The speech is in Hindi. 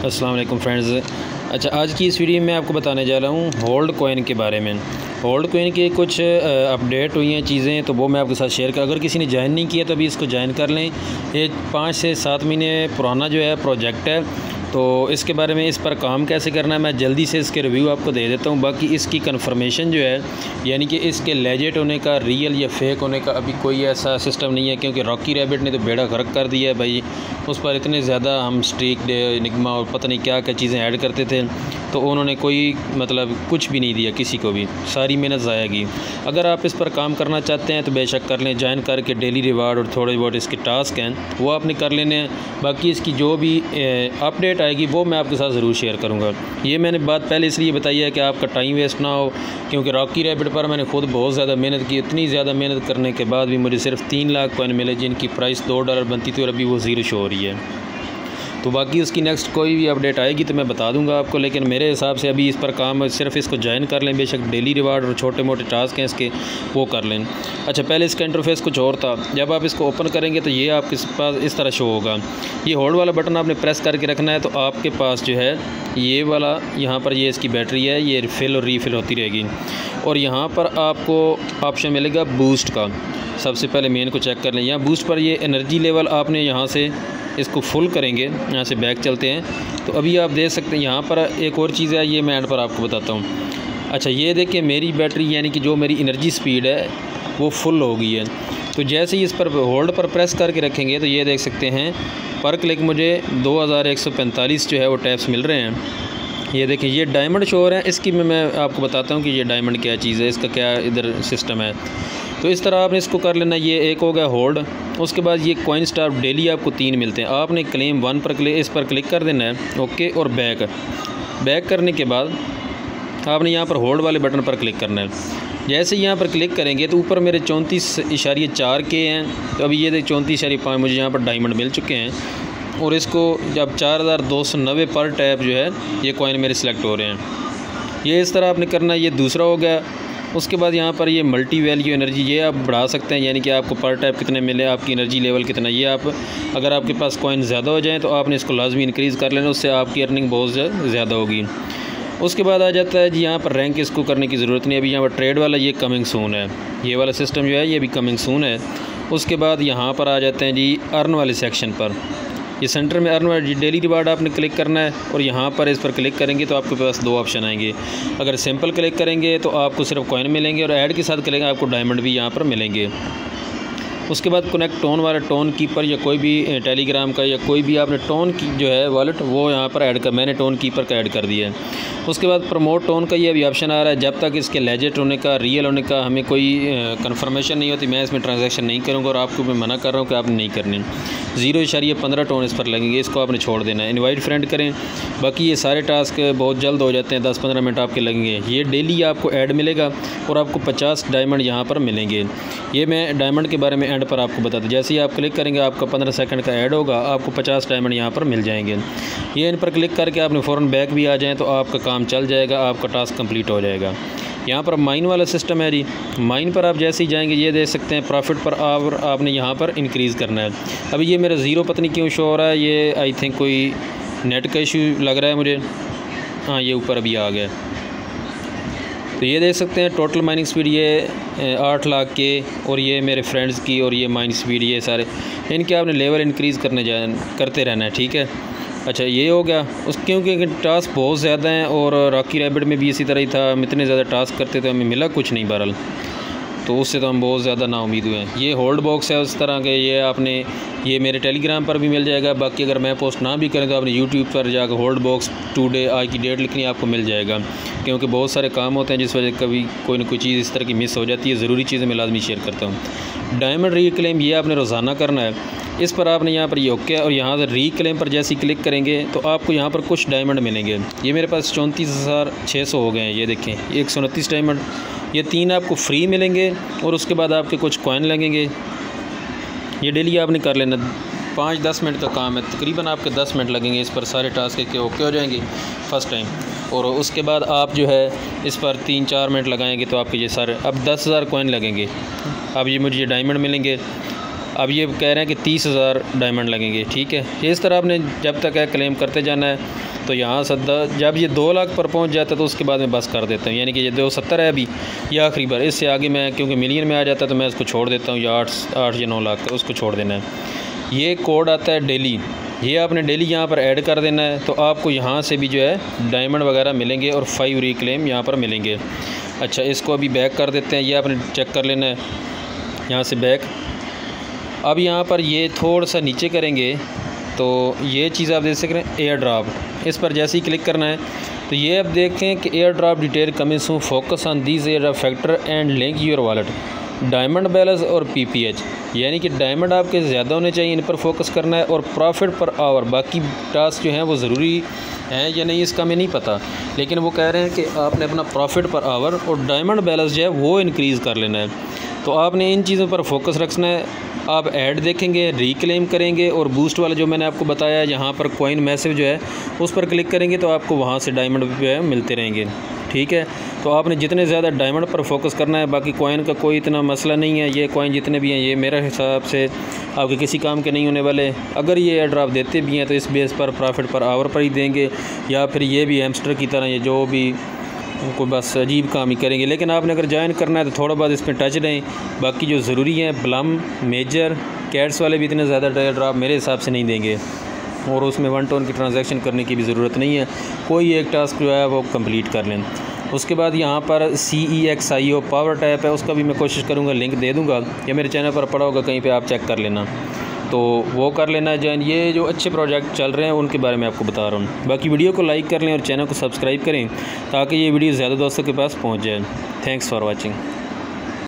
अस्सलाम वालेकुम फ्रेंड्स। अच्छा, आज की इस वीडियो में मैं आपको बताने जा रहा हूँ होल्ड कॉइन के बारे में। होल्ड कॉइन के कुछ अपडेट हुई हैं चीज़ें, तो वो मैं आपके साथ शेयर कर, अगर किसी ने ज्वाइन नहीं किया तो अभी इसको ज्वाइन कर लें। ये 5 से 7 महीने पुराना जो है प्रोजेक्ट है, तो इसके बारे में इस पर काम कैसे करना है मैं जल्दी से इसके रिव्यू आपको दे देता हूँ। बाकी इसकी कन्फर्मेशन जो है, यानी कि इसके लेजिट होने का, रियल या फेक होने का अभी कोई ऐसा सिस्टम नहीं है, क्योंकि रॉकी रैबिट ने तो बेड़ा गर्क कर दिया है भाई। उस पर इतने ज़्यादा हम स्ट्रीक निगमा और पता नहीं क्या क्या चीज़ें ऐड करते थे, तो उन्होंने कोई मतलब कुछ भी नहीं दिया किसी को भी, सारी मेहनत ज़ाया की। अगर आप इस पर काम करना चाहते हैं तो बेशक कर लें, ज्वाइन करके डेली रिवार्ड और थोड़े बहुत इसके टास्क हैं वो आपने कर लेने हैं। बाकी इसकी जो भी अपडेट आएगी वो मैं आपके साथ ज़रूर शेयर करूँगा। ये मैंने बात पहले इसलिए बताई है कि आपका टाइम वेस्ट ना हो, क्योंकि रॉकी रैबिट पर मैंने खुद बहुत ज़्यादा मेहनत की। इतनी ज़्यादा मेहनत करने के बाद भी मुझे सिर्फ 3 लाख कॉइन मिले, जिनकी प्राइस $2 बनती थी और अभी वो 0 शो हो रही है। तो बाकी उसकी नेक्स्ट कोई भी अपडेट आएगी तो मैं बता दूंगा आपको, लेकिन मेरे हिसाब से अभी इस पर काम सिर्फ इसको ज्वाइन कर लें। बेशक डेली रिवार्ड और छोटे मोटे टास्क हैं इसके, वो कर लें। अच्छा, पहले इसका इंटरफेस कुछ और था। जब आप इसको ओपन करेंगे तो ये आपके पास इस तरह शो होगा। ये होल्ड वाला बटन आपने प्रेस करके रखना है, तो आपके पास जो है ये वाला, यहाँ पर ये इसकी बैटरी है, ये फिल और रीफिल होती रहेगी। और यहाँ पर आपको ऑप्शन मिलेगा बूस्ट का। सबसे पहले मेन को चेक कर लें। यहाँ बूस्ट पर ये एनर्जी लेवल आपने यहाँ से इसको फुल करेंगे। यहाँ से बैक चलते हैं तो अभी आप देख सकते हैं यहाँ पर एक और चीज़ है, ये मैं एंड पर आपको बताता हूँ। अच्छा, ये देखिए मेरी बैटरी यानी कि जो मेरी एनर्जी स्पीड है वो फुल हो गई है। तो जैसे ही इस पर होल्ड पर प्रेस करके रखेंगे तो ये देख सकते हैं पर क्लिक मुझे 2145 जो है वो टैप्स मिल रहे हैं। ये देखिए ये डायमंड शो हो रहे हैं। इसकी मैं आपको बताता हूँ कि ये डायमंड क्या चीज़ है, इसका क्या इधर सिस्टम है। तो इस तरह आपने इसको कर लेना। ये एक हो गया होल्ड। उसके बाद ये कॉइन स्टार डेली आपको 3 मिलते हैं। आपने क्लेम 1 पर इस पर क्लिक कर देना है, ओके। और बैक करने के बाद आपने यहाँ पर होल्ड वाले बटन पर क्लिक करना है। जैसे यहाँ पर क्लिक करेंगे तो ऊपर मेरे 34.4 के हैं, तो अभी ये 34.5 मुझे यहाँ पर डायमंड मिल चुके हैं। और इसको जब 4290 पर टैप जो है ये कॉइन मेरे सिलेक्ट हो रहे हैं। ये इस तरह आपने करना है। ये दूसरा हो गया। उसके बाद यहाँ पर ये मल्टी वैल्यू एनर्जी, ये आप बढ़ा सकते हैं, यानी कि आपको पर टैप कितने मिले, आपकी एनर्जी लेवल कितना। ये आप अगर आपके पास कॉइन ज़्यादा हो जाए तो आपने इसको लाजमी इंक्रीज़ कर लेना, उससे आपकी अर्निंग बहुत ज़्यादा होगी। उसके बाद आ जाता है जी यहाँ पर रैंक, इसको करने की ज़रूरत नहीं। अभी यहाँ पर ट्रेड वाला ये कमिंग सून है, ये वाला सिस्टम जो है ये भी कमिंग सून है। उसके बाद यहाँ पर आ जाते हैं जी अर्न वाले सेक्शन पर। ये सेंटर में अर्न वाले डेली रिवार्ड आपने क्लिक करना है, और यहाँ पर इस पर क्लिक करेंगे तो आपके पास 2 ऑप्शन आएंगे। अगर सिंपल क्लिक करेंगे तो आपको सिर्फ कॉइन मिलेंगे, और ऐड के साथ क्लिक आपको डायमंड भी यहाँ पर मिलेंगे। उसके बाद कनेक्ट टोन वाला टोन कीपर, या कोई भी टेलीग्राम का या कोई भी आपने टोन की जो है वॉलेट वो यहाँ पर ऐड कर, मैंने टोन कीपर का ऐड कर दिया है। उसके बाद प्रमोट टोन का ये अभी ऑप्शन आ रहा है। जब तक इसके लेजिट होने का, रियल होने का हमें कोई कंफर्मेशन नहीं होती, मैं इसमें ट्रांजैक्शन नहीं करूँगा, और आपको मैं मना कर रहा हूँ कि आपने नहीं करनी। 0.15 टोन इस पर लगेंगे, इसको आपने छोड़ देना है। इनवाइट फ्रेंड करें। बाकी ये सारे टास्क बहुत जल्द हो जाते हैं, 10-15 मिनट आपके लगेंगे। ये डेली आपको ऐड मिलेगा और आपको 50 डायमंड यहाँ पर मिलेंगे। ये मैं डायमंड के बारे में एंड पर आपको बताता। जैसे ही आप क्लिक करेंगे आपका 15 सेकंड का ऐड होगा, आपको 50 डायमंड यहाँ पर मिल जाएंगे। ये इन पर क्लिक करके आपने फ़ौरन बैक भी आ जाएँ तो आपका काम चल जाएगा, आपका टास्क कंप्लीट हो जाएगा। यहाँ पर माइन वाला सिस्टम है जी। माइन पर आप जैसे ही जाएंगे ये देख सकते हैं प्रॉफिट पर आपने यहाँ पर इंक्रीज़ करना है। अभी ये मेरा 0 पता नहीं क्यों शो हो रहा है, ये आई थिंक कोई नेट का इशू लग रहा है मुझे। हाँ, ये ऊपर अभी आ गया। तो ये देख सकते हैं टोटल माइनिंग स्पीड ये 8 लाख के, और ये मेरे फ्रेंड्स की, और ये माइनिंग स्पीड ये सारे इनके आपने लेवल इंक्रीज़ करते रहना है, ठीक है। अच्छा, ये हो गया। क्योंकि टास्क बहुत ज़्यादा हैं, और रॉकी रैबिट में भी इसी तरह ही था। हम इतने ज़्यादा टास्क करते थे, हमें मिला कुछ नहीं बहरहाल, तो उससे तो हम बहुत ज़्यादा नाउम्मीद हुए हैं। ये होल्ड बॉक्स है उस तरह के, ये आपने ये मेरे टेलीग्राम पर भी मिल जाएगा। बाकी अगर मैं पोस्ट ना भी करें तो आपने यूट्यूब पर जाकर होल्ड बॉक्स टुडे आज की डेट लिखनी, आपको मिल जाएगा। क्योंकि बहुत सारे काम होते हैं जिस वजह कभी कोई ना कोई चीज़ इस तरह की मिस हो जाती है। ज़रूरी चीज़ें मैं लाजमी शेयर करता हूँ। डायमंड रिक्लेम ये आपने रोज़ाना करना है। इस पर आपने यहाँ पर ये ओके, और यहाँ से रिक्लेम पर जैसे ही क्लिक करेंगे तो आपको यहाँ पर कुछ डायमंड मिलेंगे। ये मेरे पास 34,600 हो गए हैं। ये देखें 129 डायमंड, ये 3 आपको फ्री मिलेंगे, और उसके बाद आपके कुछ कॉइन लगेंगे। ये डेली आपने कर लेना। 5-10 मिनट का काम है, तकरीबन आपके 10 मिनट लगेंगे इस पर सारे टास्क के ओके हो जाएंगे फ़र्स्ट टाइम। और उसके बाद आप जो है इस पर 3-4 मिनट लगाएंगे तो आपके ये सारे अब 10,000 कॉइन लगेंगे। अब ये मुझे डायमंड मिलेंगे। अब ये कह रहे हैं कि 30,000 डायमंड लगेंगे, ठीक है। इस तरह आपने जब तक है क्लेम करते जाना है। तो यहाँ से जब ये 2 लाख पर पहुँच जाता है तो उसके बाद मैं बस कर देता हूँ, यानी कि ये 270 है अभी, ये आखिरी बार। इससे आगे मैं क्योंकि मिलियन में आ जाता है तो मैं इसको छोड़ देता हूँ, या 8 या 9 लाख उसको छोड़ देना है। ये कोड आता है डेली, ये आपने डेली यहाँ पर ऐड कर देना है, तो आपको यहाँ से भी जो है डायमंड वगैरह मिलेंगे और 5 रिक्लेम यहाँ पर मिलेंगे। अच्छा, इसको अभी बैक कर देते हैं, ये आपने चेक कर लेना है यहाँ से बैक। अब यहाँ पर ये थोड़ा सा नीचे करेंगे तो ये चीज़ आप देख सकते हैं एयर ड्रॉप, इस पर जैसे ही क्लिक करना है तो ये आप देखें कि air drop detail coming soon, focus on these air drop factor and link your wallet, diamond balance और पीपीएच, यानी कि डायमंड आपके ज़्यादा होने चाहिए, इन पर फोकस करना है, और प्रॉफिट पर आवर। बाकी टास्क जो हैं वो ज़रूरी हैं या नहीं इसका हमें नहीं पता, लेकिन वो कह रहे हैं कि आपने अपना प्रॉफिट पर आवर और डायमंड बैलेंस जो है वो इंक्रीज़ कर लेना है। तो आपने इन चीज़ों पर फोकस रखना है। आप ऐड देखेंगे, रिक्लेम करेंगे, और बूस्ट वाला जो मैंने आपको बताया यहाँ पर कॉइन मैसेज जो है उस पर क्लिक करेंगे तो आपको वहाँ से डायमंड जो है मिलते रहेंगे। ठीक है, तो आपने जितने ज़्यादा डायमंड पर फोकस करना है, बाकी कॉइन का कोई इतना मसला नहीं है। ये कॉइन जितने भी हैं ये मेरे हिसाब से आपके किसी काम के नहीं होने वाले। अगर ये एयर ड्रॉप देते भी हैं तो इस बेस पर प्रॉफिट पर आवर पर ही देंगे, या फिर ये भी हैमस्टर की तरह ये जो भी उनको बस अजीब काम ही करेंगे। लेकिन आपने अगर ज्वाइन करना है तो थोड़ा बहुत इस पर टच रहें। बाकी जो ज़रूरी है ब्लम, मेजर, कैट्स वाले भी इतने ज़्यादा एयर ड्रॉप मेरे हिसाब से नहीं देंगे, और उसमें 1 टोन की ट्रांजैक्शन करने की भी ज़रूरत नहीं है। कोई एक टास्क जो है वो कंप्लीट कर लें। उसके बाद यहाँ पर CEXIO पावर टैप है, उसका भी मैं कोशिश करूँगा, लिंक दे दूँगा, या मेरे चैनल पर पड़ा होगा कहीं पे, आप चेक कर लेना, तो वो कर लेना जॉइन। ये जो अच्छे प्रोजेक्ट चल रहे हैं उनके बारे में आपको बता रहा हूँ। बाकी वीडियो को लाइक कर लें और चैनल को सब्सक्राइब करें ताकि ये वीडियो ज़्यादा दोस्तों के पास पहुँच जाए। Thanks for watching.